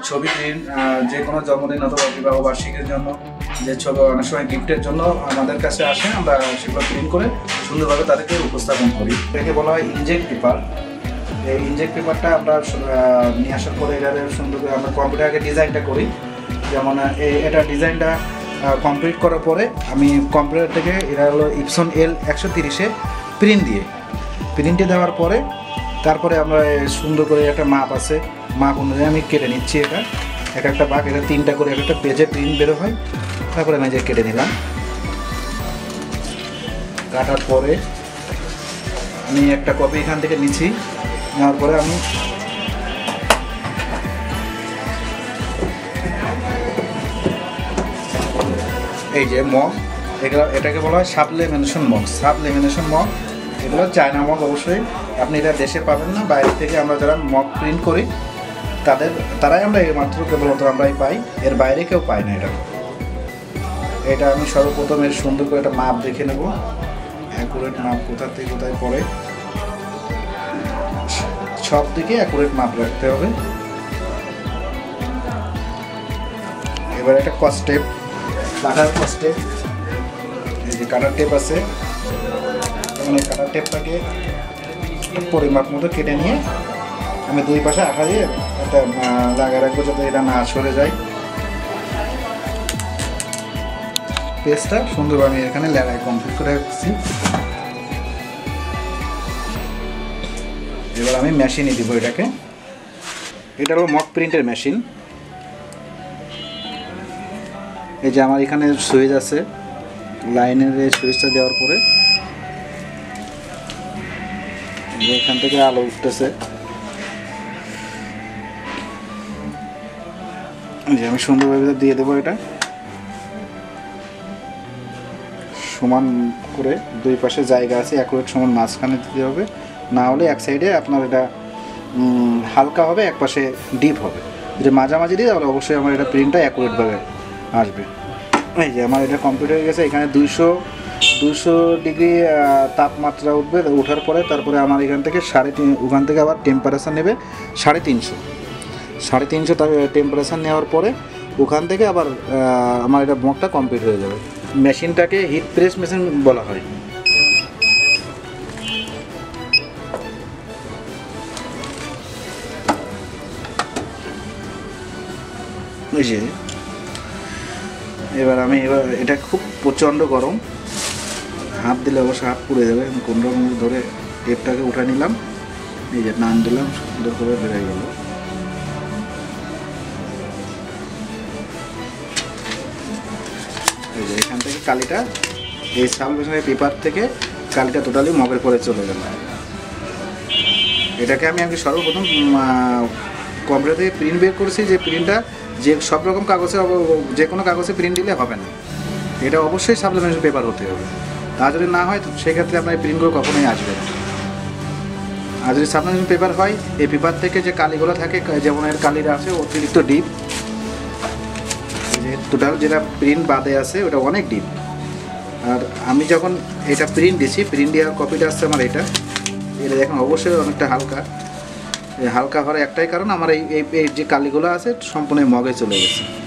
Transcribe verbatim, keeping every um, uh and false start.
ছবি প্রিন্ট যে কোনো জন্মদিন অথবা বিবাহ বার্ষিকীর জন্য যে ছবি অনেক সময় গিফটের জন্য আমাদের কাছে আসে, আমরা সেগুলো প্রিন্ট করে সুন্দরভাবে তাদেরকে উপস্থাপন করি। এটাকে বলা হয় ইনজেক্ট পেপার। এই ইনজেক্ট পেপারটা আমরা নিয়ে আসার পরে এটা সুন্দর করে আমরা কম্পিউটারকে ডিজাইনটা করি। যেমন এটা ডিজাইনটা কমপ্লিট করার পরে আমি কম্পিউটার থেকে এটা হলো ইপসন এল একশো তিরিশে প্রিন্ট দিয়ে প্রিন্টে দেওয়ার পরে তারপরে আমরা সুন্দর করে একটা মাপ আছে, মাপ অনুযায়ী আমি কেটে নিচ্ছি। এটা এক একটা ভাগ, এটা তিনটা করে এক একটা পেজে প্রিন্ট বেরো হয়। তারপরে আমি যে কেটে নিলাম, কাটার পরে আমি একটা কপি এখান থেকে নিচ্ছি। নেওয়ার পরে আমি এই যে মগ, এগুলো এটাকে বলা হয় sublimation mug. Sublimation mug এগুলো চায়না মগ, অবশ্যই আপনি এটা দেশে পাবেন না। বাইরে থেকে আমরা যারা মগ প্রিন্ট করি তাদের তারাই আমরা মাত্র কেবলমাত্র আমরাই পাই, এর বাইরে কেউ পায় না। এটা এটা আমি সর্বপ্রথম এর সুন্দর করে একটা মাপ দেখে নেব, অ্যাকুরেট মাপ কোথা থেকে কোথায় পড়ে, সব দিকে অ্যাকুরেট মাপ রাখতে হবে। এবার একটা কস টেপ, কাটার কস টেপ, এই যে কাটার টেপ আছে, মানে কাটার টেপটাকে পরিমাপ মতো কেটে নিয়ে আমি দুই পাশে আঠা দিয়ে একটা লাগিয়ে রাখবো যাতে এটা না সরে যায়। পেজটা সুন্দরভাবে আমি এখানে লাগাই কমপ্লিট করে রাখছি। এবার আমি মেশিনে দিব এটাকে। এটা হলো মক প্রিন্টের মেশিন। এই যে আমার এখানে সুইচ আছে, লাইনের এই সুইচটা দেওয়ার পরে এখান থেকে আলো উঠতেছে। যে আমি সুন্দরভাবে দিয়ে দেবো, এটা সমান করে দুই পাশে জায়গা আছে, অ্যাকুরেট সমান মাঝখানে দিতে হবে, না হলে এক সাইডে আপনার এটা হালকা হবে, এক পাশে ডিপ হবে। যদি মাঝামাঝি দিই তাহলে অবশ্যই আমার এটা প্রিন্টটা অ্যাকুরেটভাবে আসবে। এই যে আমার এটা কমপ্লিট হয়ে গেছে। এখানে দুইশো দুশো ডিগ্রি তাপমাত্রা উঠবে, ওঠার পরে তারপরে আমার এখান থেকে সাড়ে তিন ওখান থেকে আবার টেম্পারেচার নেবে সাড়ে তিনশো সাড়ে তিনশো টেম্পারেচার নেওয়ার পরে ওখান থেকে আবার আমার এটা মগটা কমপ্লিট হয়ে যাবে। মেশিনটাকে হিট প্রেস মেশিন বলা হয়। এই যে এবার আমি এবার এটা খুব প্রচণ্ড গরম, হাত দিলে অবশ্য হাত পুড়ে যাবে। আমি কোনো রকম ধরে টেপটাকে উঠে নিলাম, এই যে টান দিলাম, সুন্দর করে বেরিয়ে গেল। এই যে এখান থেকে কালিটা এই সালভেশনের পেপার থেকে কালিটা টোটালি মগের পরে চলে গেল। এটাকে আমি আমি সর্বপ্রথম কম্পিউটার থেকে প্রিন্ট বের করেছি। যে প্রিন্টটা যে সব রকম কাগজে, যে কোনো কাগজে প্রিন্ট দিলে হবে না, এটা অবশ্যই সাবলিমেশন পেপার হতে হবে। তা যদি না হয় সেক্ষেত্রে আপনার প্রিন্টগুলো কখনোই আসবে না। আর যদি সাবলিমেশন পেপার হয়, এই পেপার থেকে যে কালিগুলো থাকে, যেমন এর কালিটা আছে অতিরিক্ত ডিপ, টোটাল যেটা প্রিন্ট বাদে আছে ওটা অনেক ডিপ। আর আমি যখন এটা প্রিন্ট দিছি, প্রিন্ট দেওয়ার কপিটা আসছে আমার এটা, এটা দেখুন অবশ্যই অনেকটা হালকা। এই হালকা হওয়ার একটাই কারণ, আমার এই এই যে কালিগুলো আছে সম্পূর্ণ মগে চলে গেছে।